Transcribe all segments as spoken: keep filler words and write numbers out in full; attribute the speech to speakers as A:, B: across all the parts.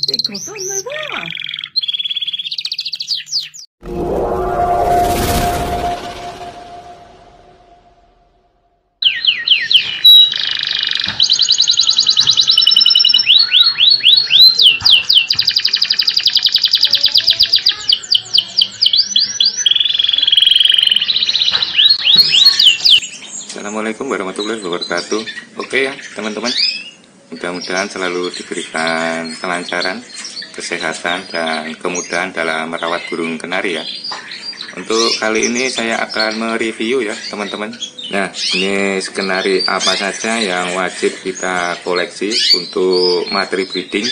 A: Krosannya ba?
B: Assalamualaikum warahmatullahi wabarakatuh. Oke ya teman-teman, mudah-mudahan selalu diberikan kelancaran, kesehatan, dan kemudahan dalam merawat burung kenari ya. Untuk kali ini saya akan mereview ya teman-teman. Nah, ini kenari apa saja yang wajib kita koleksi untuk materi breeding.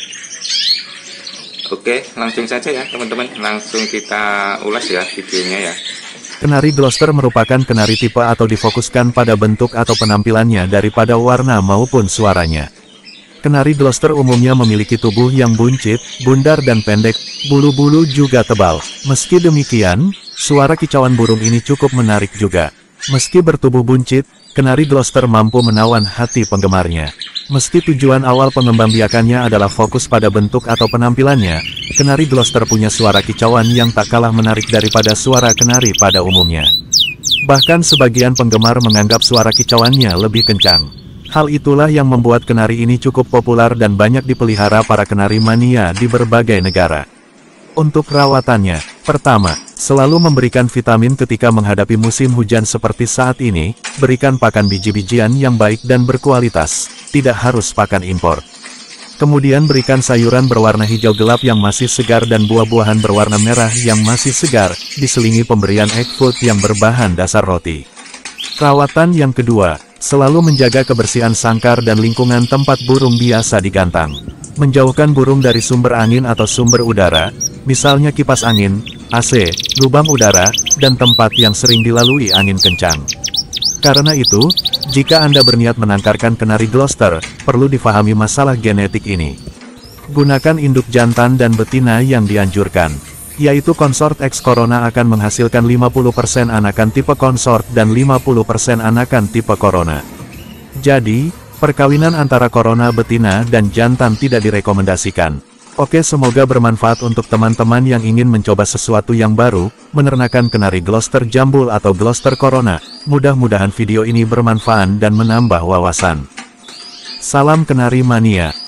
B: Oke, langsung saja ya teman-teman, langsung kita ulas ya videonya ya.
C: Kenari Gloucester merupakan kenari tipe atau difokuskan pada bentuk atau penampilannya daripada warna maupun suaranya. Kenari Gloucester umumnya memiliki tubuh yang buncit, bundar dan pendek, bulu-bulu juga tebal. Meski demikian, suara kicauan burung ini cukup menarik juga. Meski bertubuh buncit, kenari Gloucester mampu menawan hati penggemarnya. Meski tujuan awal pengembangbiakannya adalah fokus pada bentuk atau penampilannya, kenari Gloucester punya suara kicauan yang tak kalah menarik daripada suara kenari pada umumnya. Bahkan sebagian penggemar menganggap suara kicauannya lebih kencang. Hal itulah yang membuat kenari ini cukup populer dan banyak dipelihara para kenari mania di berbagai negara. Untuk rawatannya, pertama, selalu memberikan vitamin ketika menghadapi musim hujan seperti saat ini, berikan pakan biji-bijian yang baik dan berkualitas, tidak harus pakan impor. Kemudian berikan sayuran berwarna hijau gelap yang masih segar dan buah-buahan berwarna merah yang masih segar, diselingi pemberian egg food yang berbahan dasar roti. Rawatan yang kedua, selalu menjaga kebersihan sangkar dan lingkungan tempat burung biasa digantang. Menjauhkan burung dari sumber angin atau sumber udara, misalnya kipas angin, A C, lubang udara, dan tempat yang sering dilalui angin kencang. Karena itu, jika Anda berniat menangkarkan kenari Gloucester, perlu difahami masalah genetik ini. Gunakan induk jantan dan betina yang dianjurkan, yaitu Consort X Corona akan menghasilkan lima puluh persen anakan tipe Consort dan lima puluh persen anakan tipe Corona. Jadi, perkawinan antara Corona betina dan jantan tidak direkomendasikan. Oke, semoga bermanfaat untuk teman-teman yang ingin mencoba sesuatu yang baru, menernakan kenari Gloucester jambul atau Gloucester Corona. Mudah-mudahan video ini bermanfaat dan menambah wawasan. Salam kenari mania.